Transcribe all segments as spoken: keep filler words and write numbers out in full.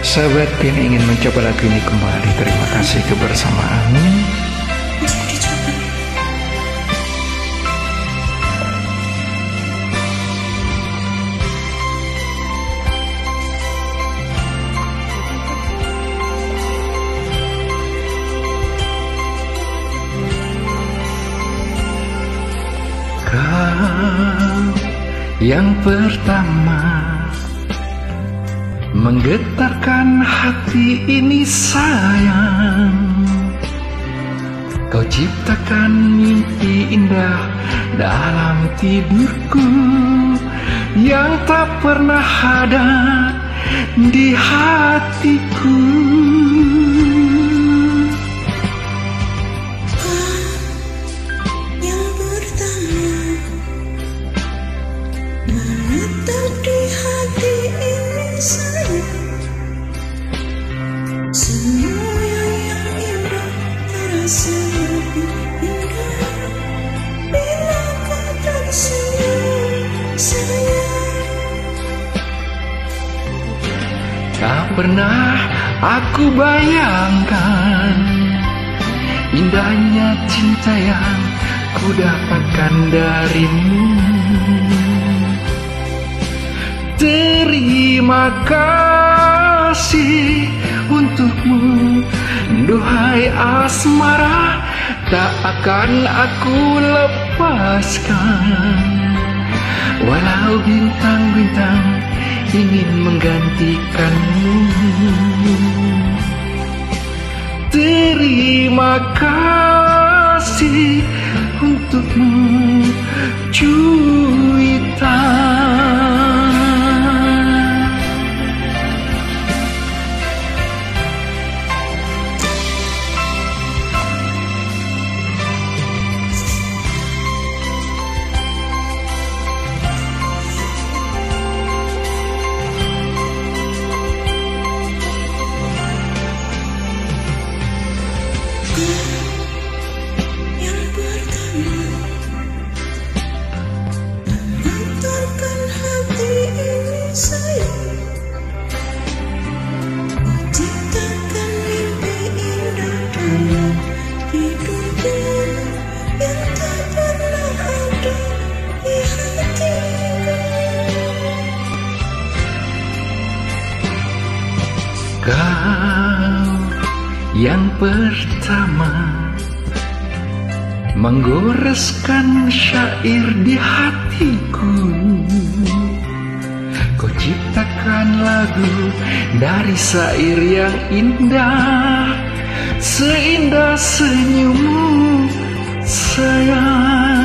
Sahabat yang ingin mencoba lagu ini kembali, terima kasih kebersamaanmu. Kau yang pertama menggetarkan hati ini sayang. Kau ciptakan mimpi indah dalam tidurku yang tak pernah ada di hatiku. Tak pernah aku bayangkan indahnya cinta yang ku dapatkan darimu. Terima kasih untukmu, duhai asmara, tak akan aku lepaskan. Walau bintang-bintang ingin menggantikanmu. Terima kasih untukmu, Juwita. Kau yang pertama menggoreskan syair di hatiku. Kau ciptakan lagu dari syair yang indah, seindah senyummu sayang.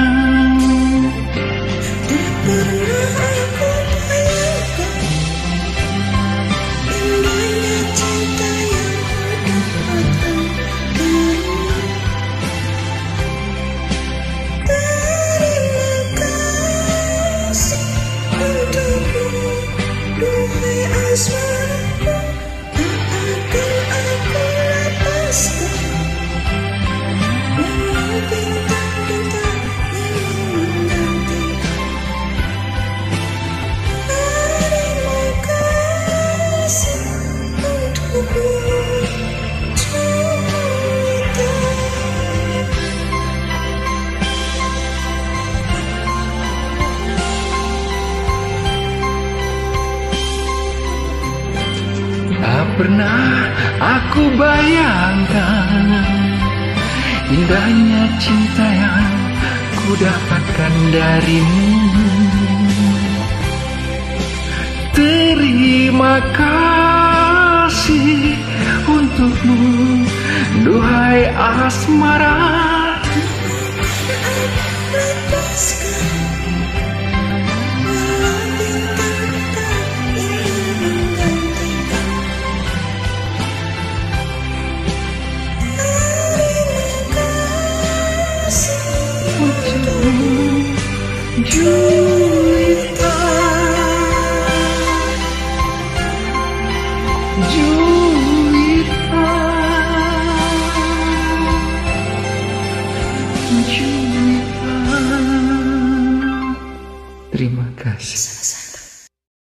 Tak pernah aku bayangkan indahnya cinta yang ku dapatkan darimu. Terima kasih untukmu, duhai asmara. Juwita, Juwita.